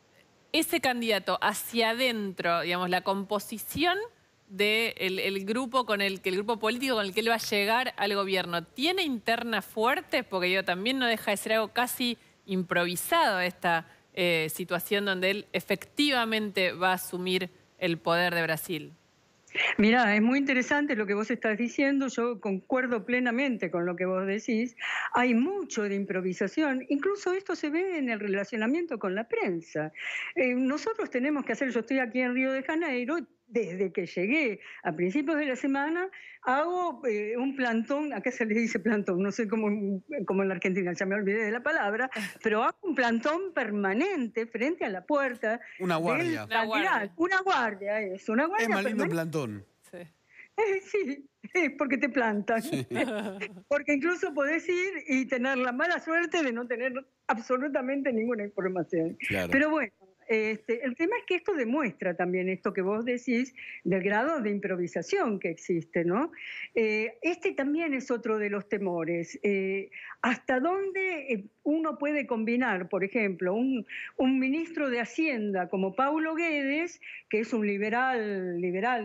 ese candidato hacia adentro, digamos, la composición del grupo el grupo político con el que él va a llegar al gobierno, ¿tiene internas fuertes? Porque también no deja de ser algo casi improvisado esta situación donde él efectivamente va a asumir el poder de Brasil. Mirá, es muy interesante lo que vos estás diciendo, yo concuerdo plenamente con lo que vos decís. Hay mucho de improvisación, incluso esto se ve en el relacionamiento con la prensa. Nosotros tenemos que hacer, yo estoy aquí en Río de Janeiro, desde que llegué a principios de la semana, hago un plantón, acá se le dice plantón, no sé cómo en la Argentina, ya me olvidé de la palabra, pero hago un plantón permanente frente a la puerta. Una guardia. Una guardia, es una guardia. Es más lindo plantón. Sí. Sí, porque te plantan. Sí. Porque incluso podés ir y tener la mala suerte de no tener absolutamente ninguna información. Claro. Pero bueno, el tema es que esto demuestra también esto que vos decís del grado de improvisación que existe, ¿no? Este también es otro de los temores. ¿Hasta dónde uno puede combinar, por ejemplo, un ministro de Hacienda como Paulo Guedes, que es un liberal,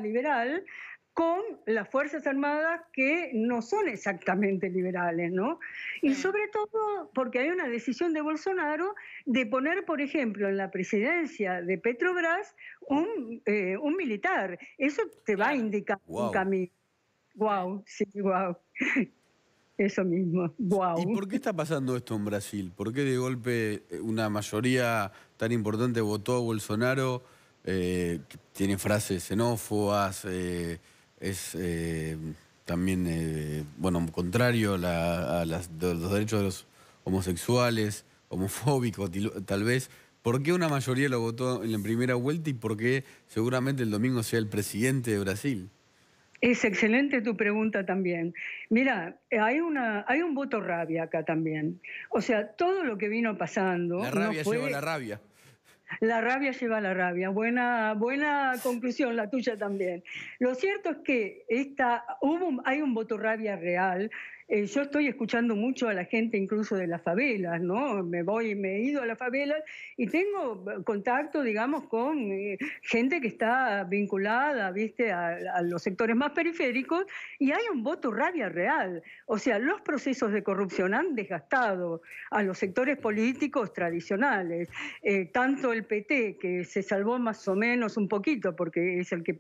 con las Fuerzas Armadas que no son exactamente liberales, ¿no? Y sobre todo porque hay una decisión de Bolsonaro de poner, por ejemplo, en la presidencia de Petrobras un militar. Eso te va a indicar un camino. Wow, sí, wow. Eso mismo, wow. ¿Y por qué está pasando esto en Brasil? ¿Por qué de golpe una mayoría tan importante votó a Bolsonaro? Tiene frases xenófobas, es también, bueno, contrario a los derechos de los homosexuales, homofóbico tal vez. ¿Por qué una mayoría lo votó en la primera vuelta y por qué seguramente el domingo sea el presidente de Brasil? Es excelente tu pregunta también. Mira, hay un voto rabia acá también. O sea, todo lo que vino pasando... La rabia lleva la rabia. La rabia lleva a la rabia. Buena conclusión la tuya también. Lo cierto es que hay un voto rabia real. Yo estoy escuchando mucho a la gente incluso de las favelas, ¿no? Me he ido a las favelas y tengo contacto, digamos, con gente que está vinculada, ¿viste?, a los sectores más periféricos, y hay un voto rabia real. O sea, los procesos de corrupción han desgastado a los sectores políticos tradicionales. Tanto el PT, que se salvó más o menos un poquito, porque es el que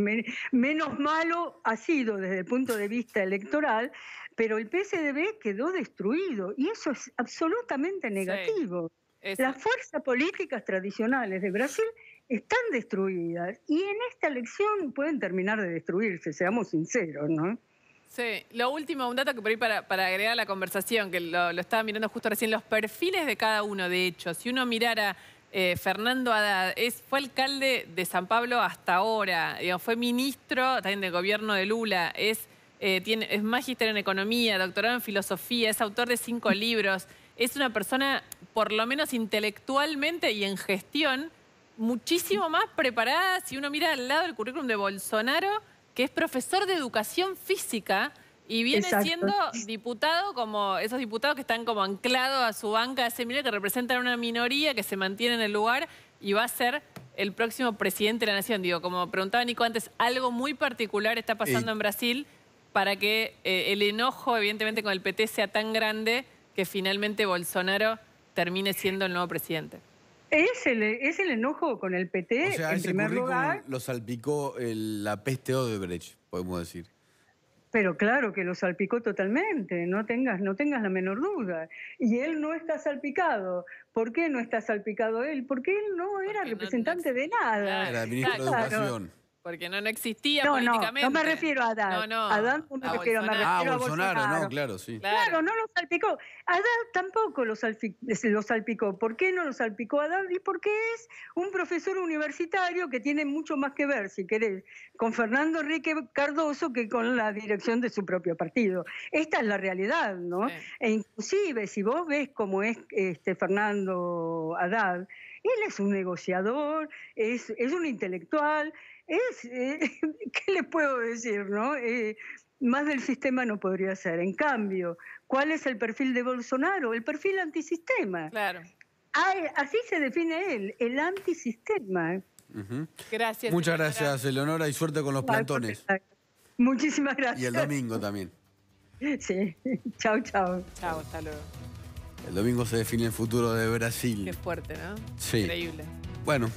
menos malo ha sido desde el punto de vista electoral, pero el PSDB quedó destruido y eso es absolutamente negativo. Sí, las fuerzas políticas tradicionales de Brasil están destruidas y en esta elección pueden terminar de destruirse, seamos sinceros, ¿no? Sí, lo último, un dato que por ahí para agregar a la conversación, que lo estaba mirando justo recién, los perfiles de cada uno, de hecho, si uno mirara... Fernando Haddad fue alcalde de San Pablo hasta ahora, digamos, fue ministro también del gobierno de Lula, es magíster en economía, doctorado en filosofía, es autor de 5 libros, es una persona, por lo menos intelectualmente y en gestión, muchísimo más preparada si uno mira al lado del currículum de Bolsonaro, que es profesor de educación física, y viene siendo diputado, como esos diputados que están como anclados a su banca de asamblea, que representan a una minoría que se mantiene en el lugar y va a ser el próximo presidente de la nación. Digo, como preguntaba Nico antes, algo muy particular está pasando en Brasil para que el enojo, evidentemente, con el PT sea tan grande que finalmente Bolsonaro termine siendo el nuevo presidente. Es el enojo con el PT, o sea, en primer lugar. Lo salpicó la peste Odebrecht, podemos decir. Pero claro que lo salpicó totalmente, no tengas la menor duda. Y él no está salpicado. ¿Por qué no está salpicado él? Porque él no era representante de nada. Era ministro de Educación. Porque no existía políticamente. No me refiero a Haddad. Haddad no me refiero, me refiero a Bolsonaro. No, claro, sí. Claro, no lo salpicó. Haddad tampoco lo salpicó. ¿Por qué no lo salpicó Haddad? Y porque es un profesor universitario que tiene mucho más que ver, si querés, con Fernando Henrique Cardoso que con la dirección de su propio partido. Esta es la realidad, ¿no? Sí. E inclusive, si vos ves cómo es Fernando Haddad, él es un negociador, es un intelectual, ¿qué le puedo decir, no? Más del sistema no podría ser. En cambio, ¿cuál es el perfil de Bolsonaro? El perfil antisistema. Claro. así se define él, el antisistema. Gracias. Muchas señora. gracias, Eleonora, y suerte con los plantones. Muchísimas gracias. Y el domingo también. Sí, chao, chao. Chao, hasta luego. El domingo se define el futuro de Brasil. Qué fuerte, ¿no? Sí. Increíble. Bueno,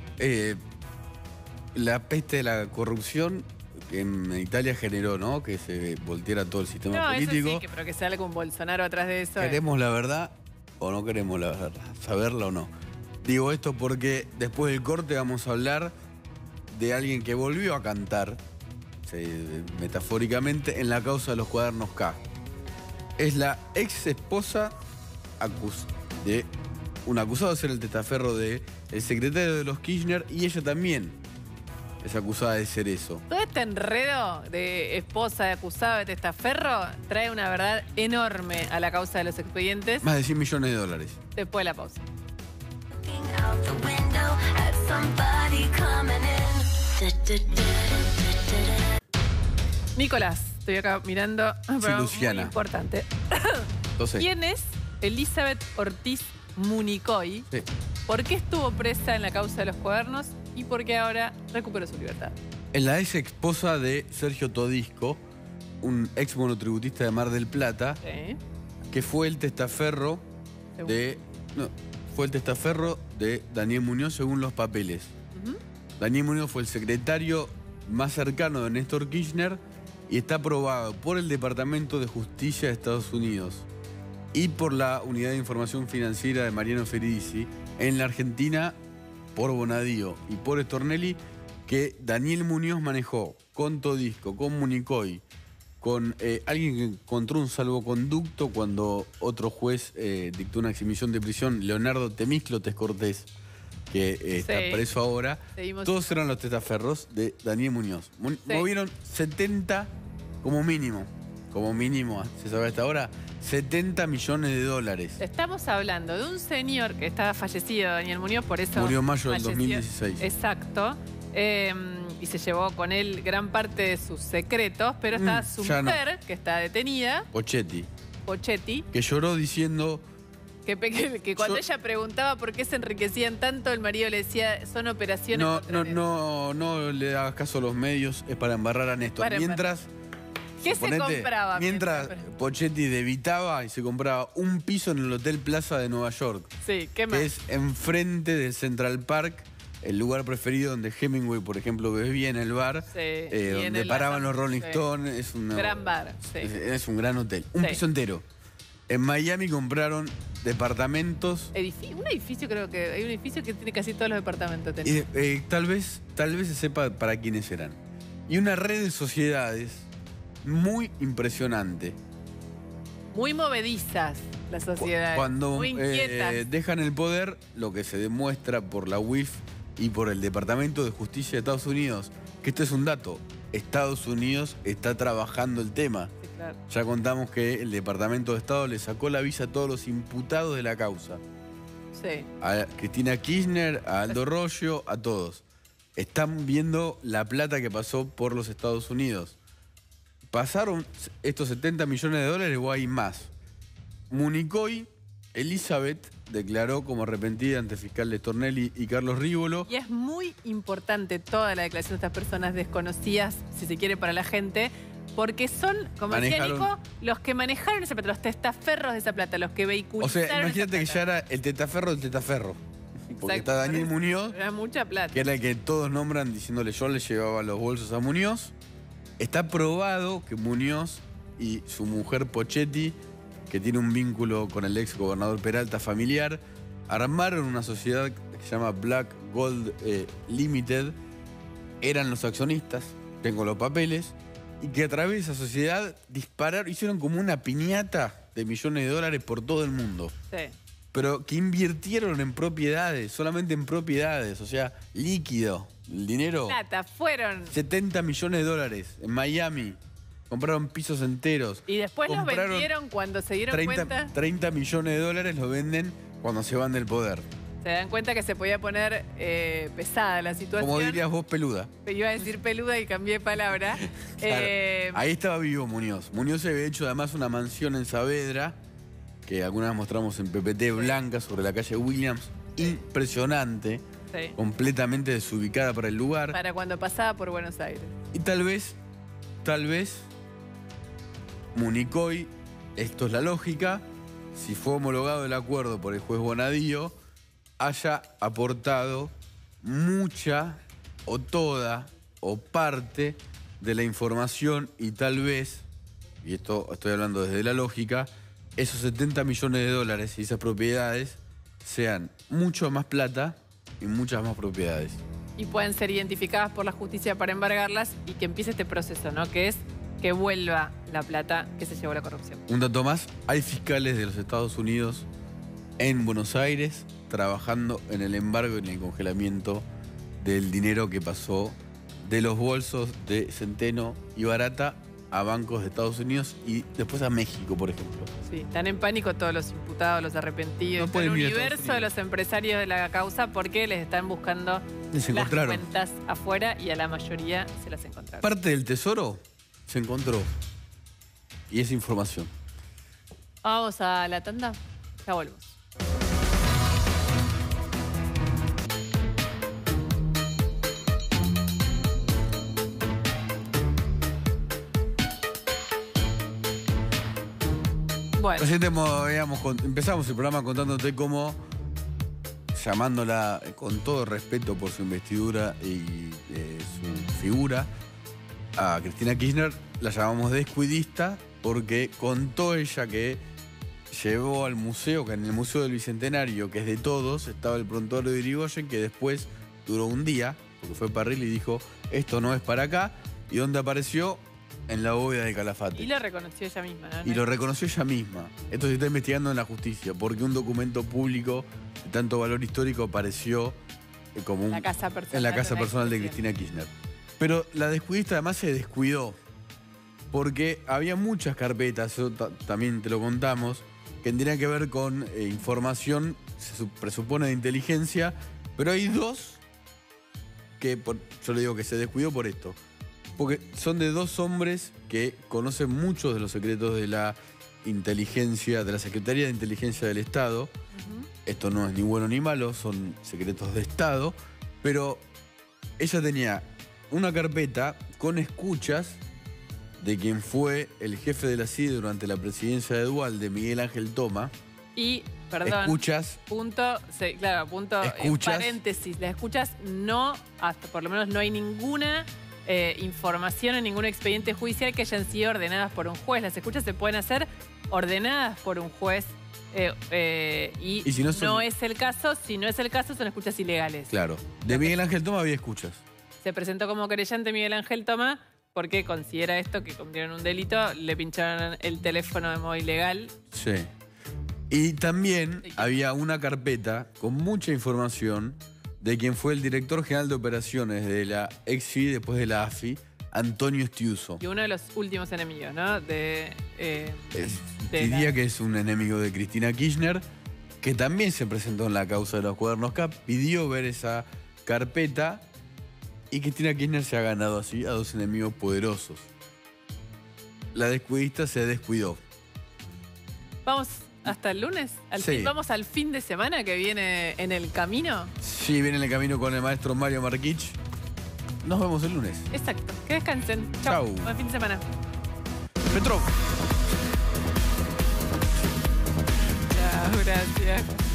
la peste de la corrupción en Italia generó, ¿no? Que se volteara todo el sistema No, político. eso sí, pero que sale con Bolsonaro atrás de eso. ¿Queremos la verdad o no queremos la verdad? ¿Saberla o no? Digo esto porque después del corte vamos a hablar de alguien que volvió a cantar, metafóricamente, en la causa de los cuadernos K. Es la ex esposa de un acusado de ser el testaferro del secretario de los Kirchner, y ella también es acusada de ser eso. Todo este enredo de esposa, de acusado, de testaferro, trae una verdad enorme a la causa de los expedientes. Más de 100 millones de dólares. Después de la pausa. Out the window at somebody coming in. Nicolás, estoy acá mirando. un programa Luciana. Muy importante. Entonces, ¿Quién es Elizabeth Ortiz Municoy? sí. ¿Por qué estuvo presa en la causa de los cuadernos? ¿Y por qué ahora recuperó su libertad? Es la ex esposa de Sergio Todisco, un ex monotributista de Mar del Plata, Sí. que fue el testaferro de Daniel Muñoz según los papeles. Ujú. Daniel Muñoz fue el secretario más cercano de Néstor Kirchner y está aprobado por el Departamento de Justicia de Estados Unidos y por la Unidad de Información Financiera de Mariano Feridici en la Argentina por Bonadío y por Stornelli, que Daniel Muñoz manejó con Todisco, con Municoy, con alguien que encontró un salvoconducto cuando otro juez dictó una exhibición de prisión, Leonardo Temíclotez Cortés, que está Sí. preso ahora. Seguimos. Todos eran los testaferros de Daniel Muñoz. Movieron 70 como mínimo, se sabe hasta ahora, 70 millones de dólares. Estamos hablando de un señor que estaba fallecido, Daniel Muñoz, por eso... Murió en mayo del falleció. 2016. Exacto. Y se llevó con él gran parte de sus secretos, pero está su ya no. mujer, que está detenida, Pochetti, Pochetti, que lloró diciendo, que cuando ella preguntaba por qué se enriquecían tanto, el marido le decía, son operaciones contra Néstor". no le hagas caso a los medios, es para embarrar a Néstor. Para Mientras, ¿Qué se compraba? Mientras Pochetti debitaba y se compraba un piso en el Hotel Plaza de Nueva York, Sí, ¿qué más? que es enfrente del Central Park, el lugar preferido donde Hemingway, por ejemplo, bebía en el bar, Sí, y en donde el paraban los Lazar, Rolling sí. Stones. Es un Gran bar, sí. Es un gran hotel. Un Sí. piso entero. En Miami compraron departamentos. Un edificio, creo que hay un edificio que tiene casi todos los departamentos. Y tal vez se sepa para quiénes eran. Y una red de sociedades muy impresionante. Muy movedizas las sociedades. Cuando muy inquietas. dejan el poder, lo que se demuestra por la UIF y por el Departamento de Justicia de Estados Unidos, que esto es un dato, Estados Unidos está trabajando el tema. Sí, claro. Ya contamos que el Departamento de Estado le sacó la visa a todos los imputados de la causa. Sí. A Cristina Kirchner, a Aldo Roggio, a todos. Están viendo la plata que pasó por los Estados Unidos. ¿Pasaron estos 70 millones de dólares o hay más? Municoy, Elizabeth, declaró como arrepentida ante el fiscal de Stornelli y Carlos Rívolo. Y es muy importante toda la declaración de estas personas desconocidas, si se quiere, para la gente, porque son, como decía Nico, los que manejaron esa plata, los testaferros de esa plata, los que O vehiculizaron sea, imagínate que esa ya plata. era el testaferro del testaferro. Porque Exacto, está Daniel por eso. Muñoz, Era mucha plata. que era el que todos nombran diciéndole yo le llevaba los bolsos a Muñoz. Está probado que Muñoz y su mujer Pochetti, que tiene un vínculo con el ex gobernador Peralta familiar, armaron una sociedad que se llama Black Gold Limited, eran los accionistas, tengo los papeles, y que a través de esa sociedad hicieron como una piñata de millones de dólares por todo el mundo. Sí. Pero que invirtieron en propiedades, solamente en propiedades, o sea, líquido. El dinero, Plata, fueron. 70 millones de dólares en Miami. Compraron pisos enteros. Y después los Compraron vendieron cuando se dieron cuenta. 30 millones de dólares los venden cuando se van del poder. Se dan cuenta que se podía poner pesada la situación. Como dirías vos, peluda. Iba a decir peluda y cambié de palabra. Claro. Ahí estaba vivo Muñoz. Muñoz se había hecho además una mansión en Saavedra que alguna vez mostramos en PPT, blanca, sobre la calle Williams. Impresionante, Sí. completamente desubicada para el lugar. Para cuando pasaba por Buenos Aires. Y tal vez, Municoy, esto es la lógica, si fue homologado el acuerdo por el juez Bonadío, haya aportado mucha o toda o parte de la información y tal vez, y esto estoy hablando desde la lógica, esos 70 millones de dólares y esas propiedades sean mucho más plata y muchas más propiedades. Y pueden ser identificadas por la justicia para embargarlas y que empiece este proceso, ¿no? Que es que vuelva la plata que se llevó la corrupción. Un dato más, hay fiscales de los Estados Unidos en Buenos Aires trabajando en el embargo y en el congelamiento del dinero que pasó de los bolsos de Centeno y Barata a bancos de Estados Unidos y después a México, por ejemplo. Sí, están en pánico todos los imputados, los arrepentidos, No pueden el ir a Estados universo de Unidos. los empresarios de la causa porque les están buscando Les las encontraron. cuentas afuera y a la mayoría se las encontraron. Parte del tesoro se encontró y es información. Vamos a la tanda, ya volvemos. Bueno, Recién empezamos el programa contándote cómo, llamándola con todo respeto por su investidura y su figura, a Cristina Kirchner la llamamos descuidista porque contó ella que llevó al museo, que en el Museo del Bicentenario, que es de todos, estaba el prontuario de Irigoyen, que después duró un día, porque fue Parrilli y dijo, esto no es para acá, y donde apareció en la bóveda de Calafate. y lo reconoció ella misma, ¿no? Y lo reconoció ella misma. Esto se está investigando en la justicia, porque un documento público de tanto valor histórico apareció como en la casa personal, en la casa personal de expresión. Cristina Kirchner. Pero la descuidista además se descuidó, porque había muchas carpetas, eso también te lo contamos, que tendrían que ver con información, se presupone de inteligencia, pero hay dos que yo le digo que se descuidó por esto. Porque son de dos hombres que conocen muchos de los secretos de la inteligencia, de la Secretaría de Inteligencia del Estado. Esto no es ni bueno ni malo, son secretos de Estado. Pero ella tenía una carpeta con escuchas de quien fue el jefe de la CIDE durante la presidencia de Duhalde, Miguel Ángel Toma. Y, perdón, Escuchas. punto, sí, claro, punto, Escuchas. paréntesis, las escuchas no, hasta por lo menos no hay ninguna información en ningún expediente judicial que hayan sido ordenadas por un juez. Las escuchas se pueden hacer ordenadas por un juez y si no son- no es el caso. Si no es el caso, son escuchas ilegales. Claro. De Miguel Ángel Toma había escuchas. Se presentó como querellante Miguel Ángel Toma porque considera esto que cometieron un delito, le pincharon el teléfono de modo ilegal. Sí. Y también había una carpeta con mucha información de quien fue el director general de operaciones de la ex-FI, después de la AFI, Antonio Estiuso. Y uno de los últimos enemigos, ¿no? Diría que es un enemigo de Cristina Kirchner, que también se presentó en la causa de los cuadernos K, pidió ver esa carpeta y Cristina Kirchner se ha ganado así a dos enemigos poderosos. La descuidista se descuidó. Vamos hasta el lunes. Sí. Vamos al fin de semana que viene en el camino. Sí, viene en el camino con el maestro Mario Marquich. Nos vemos el lunes. Exacto. Que descansen. Chau. Chau. Buen fin de semana. Petrov. Chao, gracias.